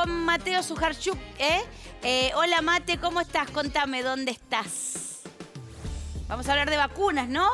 con Mateo Sujarchuk, hola Mate, ¿cómo estás? Contame, ¿dónde estás? Vamos a hablar de vacunas, ¿no?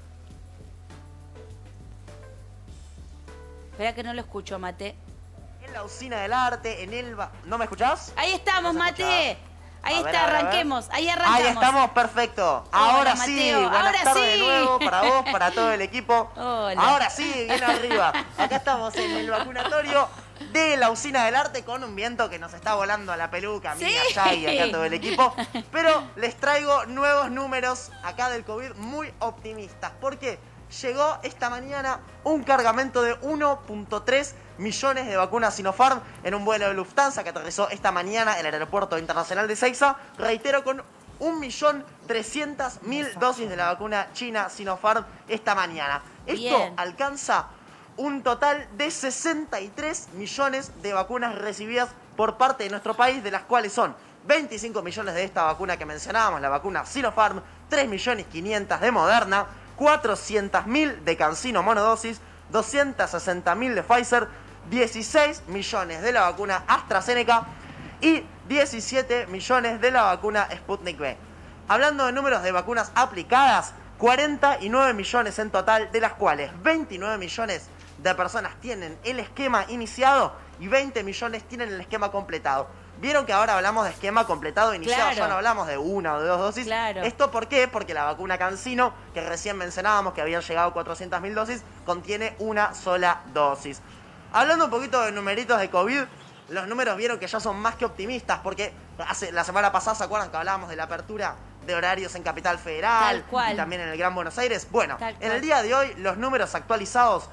Espera que no lo escucho, Mate. En la Usina del Arte, en el... ¿No me escuchás? Ahí estamos, ¿No se Mate. Ahí A ver, está, a ver, a ver. arranquemos. Ahí arrancamos. Ahí estamos, perfecto. Ahora Hola, sí, Mateo. buenas Ahora tardes sí. de nuevo para vos, para todo el equipo. Hola. Ahora sí, bien arriba. Acá estamos en el vacunatorio de la Usina del Arte con un viento que nos está volando a la peluca, a mí, Sí. allá y acá todo el equipo. Pero les traigo nuevos números acá del COVID muy optimistas. Porque llegó esta mañana un cargamento de 1.3 millones de vacunas Sinopharm en un vuelo de Lufthansa que aterrizó esta mañana en el aeropuerto internacional de Ezeiza. Reitero, con 1.300.000 dosis de la vacuna china Sinopharm esta mañana. Bien. Esto alcanza un total de 63 millones de vacunas recibidas por parte de nuestro país, de las cuales son 25 millones de esta vacuna que mencionábamos, la vacuna Sinopharm, 3.500.000 de Moderna, 400.000 de CanSino monodosis, 260.000 de Pfizer, 16 millones de la vacuna AstraZeneca y 17 millones de la vacuna Sputnik V. Hablando de números de vacunas aplicadas, 49 millones en total, de las cuales 29 millones de personas tienen el esquema iniciado y 20 millones tienen el esquema completado. Vieron que ahora hablamos de esquema completado iniciado, Claro. ya no hablamos de una o de dos dosis. Claro. ¿Esto por qué? Porque la vacuna CanSino, que recién mencionábamos que habían llegado 400.000 dosis, contiene una sola dosis. Hablando un poquito de numeritos de COVID, los números vieron que ya son más que optimistas, porque la semana pasada, ¿se acuerdan que hablábamos de la apertura de horarios en Capital Federal? Tal cual. Y también en el Gran Buenos Aires. Bueno, Tal en cual. el día de hoy, los números actualizados,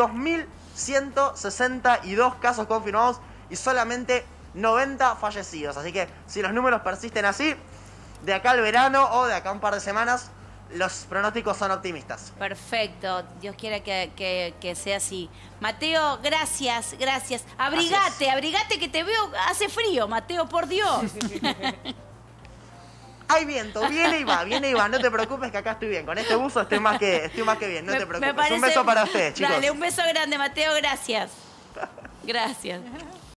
2.162 casos confirmados y solamente 90 fallecidos. Así que si los números persisten así, de acá al verano o de acá a un par de semanas, los pronósticos son optimistas. Perfecto, Dios quiera que sea así. Mateo, gracias, gracias. Abrigate que te veo, hace frío, Mateo, por Dios. Hay viento, viene y va, no te preocupes que acá estoy bien. Con este buzo estoy más que bien, no te preocupes. Un beso para ustedes, chicos. Dale, un beso grande, Mateo, gracias. Gracias.